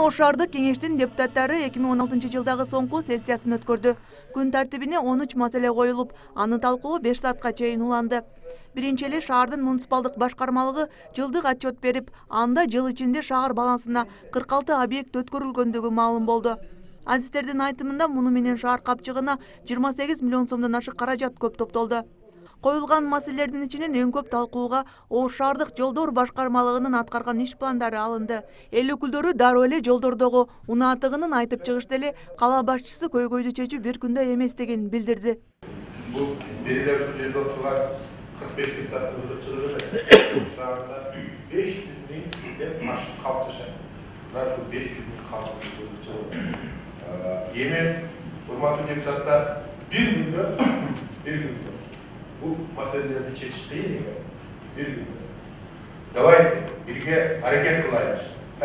Ош шаардык кеңештин депутаттары 2016 жылдагы соңку сессиясын өткөрдү. Күн тартибине 13 маселе коюлуп, аны талкуулоо 5 саатка чейин уланды. Биринчи эле шаардын муниципалдык башкармалыгы жылдык отчет берип, анда жыл ичинде шаар балансына 46 объект өткөрүлгөндүгү маалым болду. Адистердин айтымында муну менен шаар капчыгына 28 миллион сомдон ашык каражат көп топтолду. Коюлган маселелердин ичинен эң көп талкууга Ош шаардык жолдор башкармалыгынын аткарган иш пландары алынды. Эл өкүлдөрү дароо эле жолдордогу унаатыгынын айтып чыгышта эле кала башчысы көйгөйдү чечүү бир күндө эмес деген билдирди. Бул берилер ушу жерде отурган 45 гектар кызыкчылыгы шаарда 500 миңден ашык калп жашайт. Мына ушу 500 миң калптын кызыкчылыгы. Эми урматтуу депутаттар бир күндө bu meseleleri çeşitleyin bir gün. Давайте birge hareket kılayız.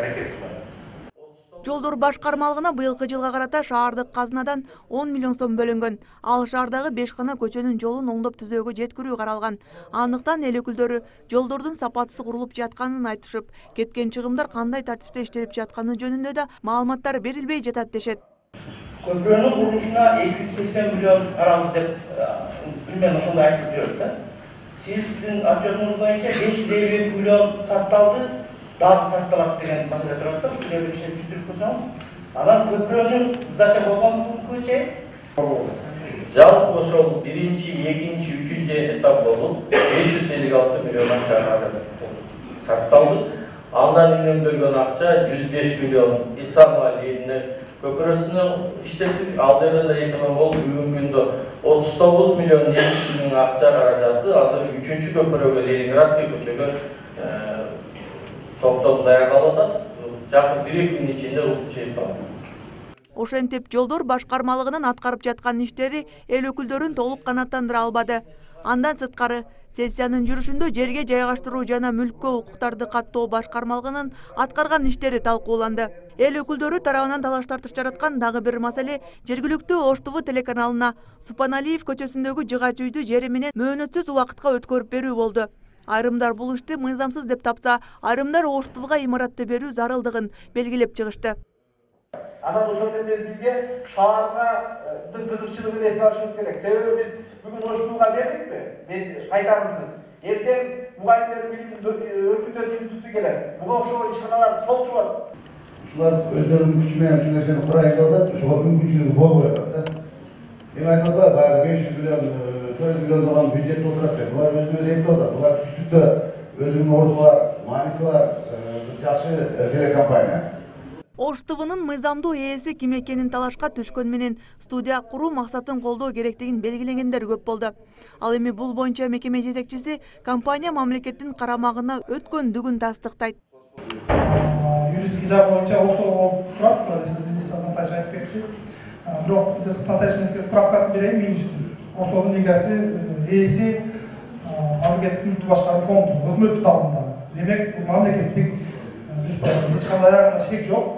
Жолдор башкармалыгына быйылкы жылга карата шаардык казынадан 10 миллион сом бөлүнгөн. Ал шаардагы 5 гана көчөнүн жолун оңдоп түзөөгө жеткирүү каралган. Андыктан эл өкүлдөрү жолдордун сапатсыз курулуп жатканын айтышып, кеткен чыгымдар кандай тартипте иштелип жатканы жөнүндө да маалыматтар берилбей жатат дешет. Köprünün kuruluşuna 280 milyon arandı деп bilmem ошондой айтып жүрөт да. Сиздин отчетуңуз боюнча 552 миллион сатталды, дагы сатталат деген маселе турат да. Ушул жерде кичине түшүндүрүп койсоңуз. Анан көпүрөнүн сдача болгондугу чейин жалпы ошол 1-2 3 этап болуп 556 миллион акча сатталды. Андан үнөмдөлгөн акча 105 миллион Исамалиевне көпүрөсүнө иштетип, ал жерден да 2 мың болуп, бүгүнкү күндө 39 миллион нефтинин акча каражаты азыр 3-чү көпүрөгө Ленинградский көчөгө токтом даярдалып атат. Жакын 1-2 күн ичинде чейин алат. Ошентип жолдор башкармалыгынын аткарып жаткан иштери эл өкүлдөрүн толук канааттандыра албады. Андан сырткары сессиянын жүрүшүндө жерге жайгаштыруу жана мүлккө укуктарды каттоо башкармалыгынын аткарган иштери талкууланды. Эл өкүлдөрү тарабынан талаш тартыш жараткан дагы бир маселе жергиликтүү Ош ТВ телеканалына Супаналиев көчөсүндөгү жыгач үйдү жери менен мөөнөтсүз убакытка өткөрүп берүү болду. Айрымдар бул ишти мыйзамсыз деп тапса, айрымдар Ош ТВга имаратты берүү зарылдыгын белгилеп чыгышты. Анан ошондон бирге шаарга кызыкчылыгын эске алышыбыз керек. Себеби биз бүгүн Ош ТВга бердикпи? Кайтарымсыз. Эртең мугалимдер өркүндөт институту келет. Буга окшогон ишканалар толтурат. Ушулар өздөрүнүн күчү менен ушул нерсени курайын деп атат, ошого мүмкүнчүлүгү болбой атат да. Эми айтылат, баягы 500 миллион, 4 миллион болгон бюджет отурат деп. Булар өзүнө айтып атат. Булар түштүктө өзүнүн орду бар, мааниси бар, жакшы телекомпания. Ош ТВнын мыйзамдуу ээси ким экенин талашка түшкөн менен студия куруу максатын колдоо керектигин белгилегендер көп болду. Ал эми бул боюнча мекеме жетекчиси компания мамлекеттин карамагына өткөндүгүн тастыктайт. Юридический жагы боюнча ошол турат, бизнес Наталья айтып кетти. Бирок Наталья справкасын берейин, министр. Ошонун эгеси ээси мамлекеттик мүлктү башкаруу фонду, өкмөттүн алдындагы. Демек, бул мамлекеттик эч кандай шек жок.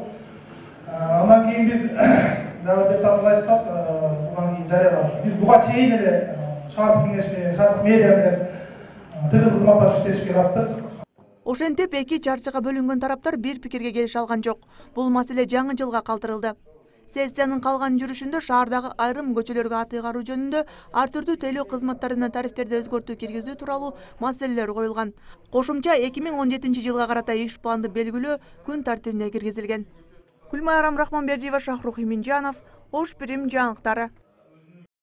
Андан кийин биз депутатыбыз айтат, bundan кийин жарыяладык. Биз буга чейин эле шаардык кеңеште, шаардык мэрия менен тыгыз кызматташып иштешке аттык. Ошентип эки чарчыга бөлүнгөн тараптар бир пикирге келише алган жок. Бул маселе жаңы жылга калтырылды. Сессиянын калган жүрүшүндө шаардагы айрым көчөлөргө ат ыйгаруу жөнүндө ар түрдүү тейлөө кызматтарына тарифтерди өзгөртүү киргизүү тууралуу маселелер коюлган. Кошумча 2017 жылга карата иш планды белгилөө күн тартибине киргизилген. Гүлмайрам Рахманбердиева, Шахрух Иминжанов, Ош Пирим жаңылыктары.